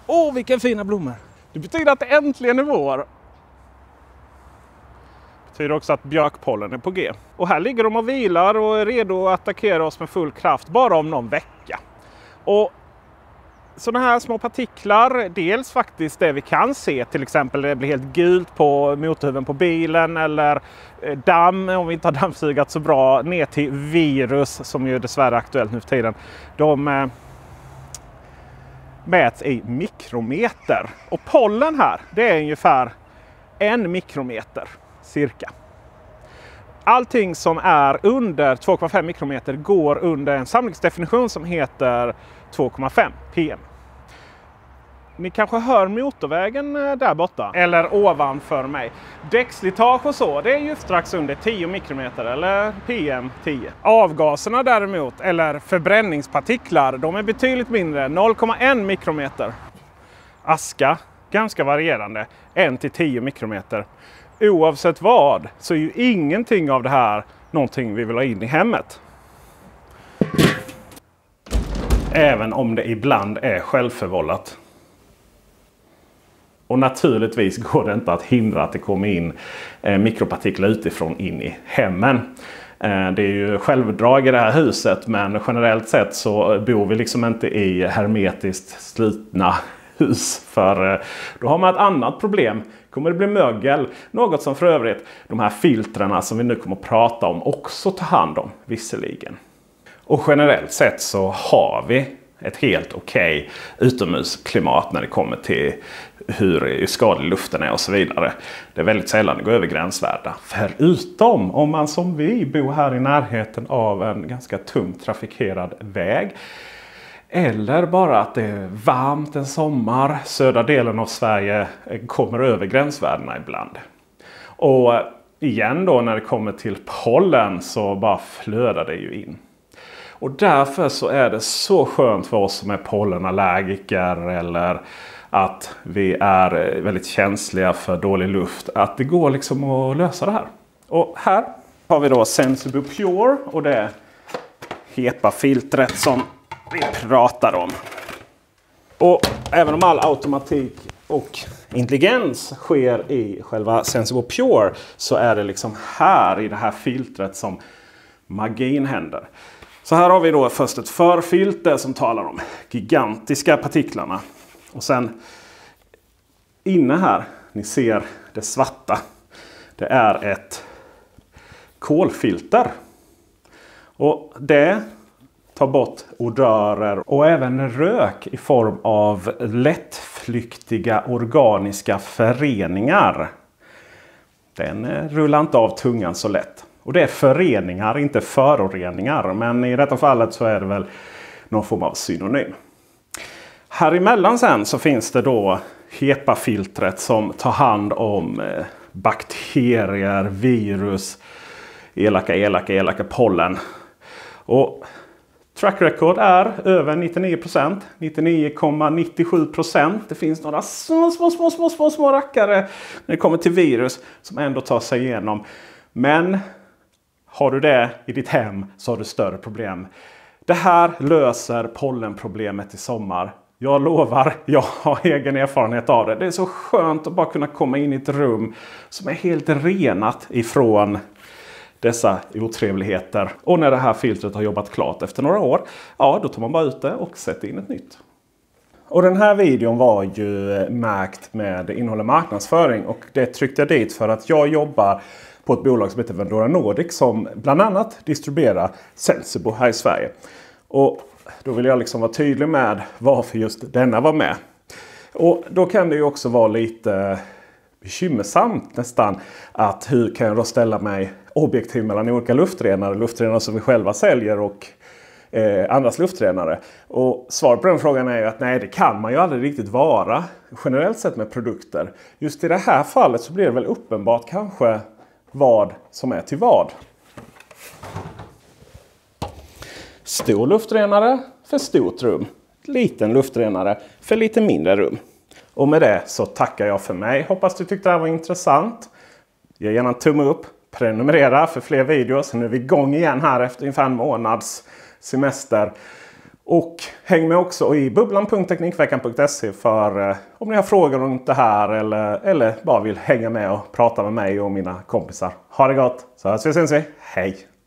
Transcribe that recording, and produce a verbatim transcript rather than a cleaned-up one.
Åh, vilka fina blommor! Det betyder att det äntligen är vår. Det betyder också att björkpollen är på G. Och här ligger de och vilar och är redo att attackera oss med full kraft bara om någon vecka. Och sådana här små partiklar, dels faktiskt det vi kan se, till exempel det blir helt gult på motorhuven på bilen eller damm, om vi inte har dammsugat så bra, ner till virus som ju dessvärre är aktuellt nu för tiden. De eh, mäts i mikrometer. Och pollen här, det är ungefär en mikrometer cirka. Allting som är under två komma fem mikrometer går under en samlingsdefinition som heter två komma fem ppm. Ni kanske hör motorvägen där borta eller ovanför mig. Däckslitage och så, det är ju strax under tio mikrometer eller pm tio. Avgaserna däremot, eller förbränningspartiklar, de är betydligt mindre, noll komma en mikrometer. Aska, ganska varierande, ett till tio mikrometer. Oavsett vad så är ju ingenting av det här någonting vi vill ha in i hemmet. Även om det ibland är självförvållat. Och naturligtvis går det inte att hindra att det kommer in eh, mikropartiklar utifrån in i hemmen. Eh, det är ju självdrag i det här huset, men generellt sett så bor vi liksom inte i hermetiskt slutna hus. För eh, då har man ett annat problem. Kommer det bli mögel? Något som för övrigt de här filtrerna som vi nu kommer att prata om också tar hand om visserligen. Och generellt sett så har vi ett helt okej okay utomhusklimat när det kommer till hur skadlig luften är och så vidare. Det är väldigt sällan det går över gränsvärda. Förutom om man som vi bor här i närheten av en ganska tungt trafikerad väg. Eller bara att det är varmt en sommar. Södra delen av Sverige kommer över gränsvärdena ibland. Och igen då när det kommer till pollen så bara flödar det ju in. Och därför så är det så skönt för oss som är pollenallergiker eller att vi är väldigt känsliga för dålig luft att det går liksom att lösa det här. Och här har vi då Sensible Pure och det HEPA-filtret som vi pratar om. Och även om all automatik och intelligens sker i själva Sensible Pure så är det liksom här i det här filtret som magin händer. Så här har vi då först ett förfilter som talar om gigantiska partiklarna. Och sen inne här, ni ser det svarta, det är ett kolfilter. Och det tar bort odörer och även rök i form av lättflyktiga organiska föreningar. Den rullar inte av tungan så lätt. Och det är föreningar, inte föroreningar. Men i detta fallet så är det väl någon form av synonym. Här emellan sen så finns det då HEPA-filtret som tar hand om bakterier, virus, elaka, elaka, elaka pollen. Och track record är över nittionio procent, nittionio komma nittiosju procent. Det finns några små, små, små, små, små, små rackare när det kommer till virus som ändå tar sig igenom. Men har du det i ditt hem så har du större problem. Det här löser pollenproblemet i sommar. Jag lovar, jag har egen erfarenhet av det. Det är så skönt att bara kunna komma in i ett rum som är helt renat ifrån dessa otrevligheter. Och när det här filtret har jobbat klart efter några år, ja då tar man bara ut det och sätter in ett nytt. Och den här videon var ju märkt med innehåll marknadsföring och det tryckte jag dit för att jag jobbar på ett bolag som heter Vendora Nordic som bland annat distribuerar Sensible här i Sverige. Och då vill jag liksom vara tydlig med varför just denna var med. Och då kan det ju också vara lite bekymmersamt nästan att hur kan jag då ställa mig objektiv mellan olika luftrenare, luftrenare som vi själva säljer och eh, andras luftrenare. Och svaret på den frågan är ju att nej, det kan man ju aldrig riktigt vara generellt sett med produkter. Just i det här fallet så blir det väl uppenbart kanske vad som är till vad. Stor luftrenare för stort rum. Liten luftrenare för lite mindre rum. Och med det så tackar jag för mig. Hoppas du tyckte det här var intressant. Ge gärna en tumme upp. Prenumerera för fler videos. Nu är vi igång igen här efter ungefär en månads semester. Och häng med också i bubblan punkt teknikveckan punkt se för eh, om ni har frågor om det här eller, eller bara vill hänga med och prata med mig och mina kompisar. Ha det gott! Så hörs vi, syns vi. Hej!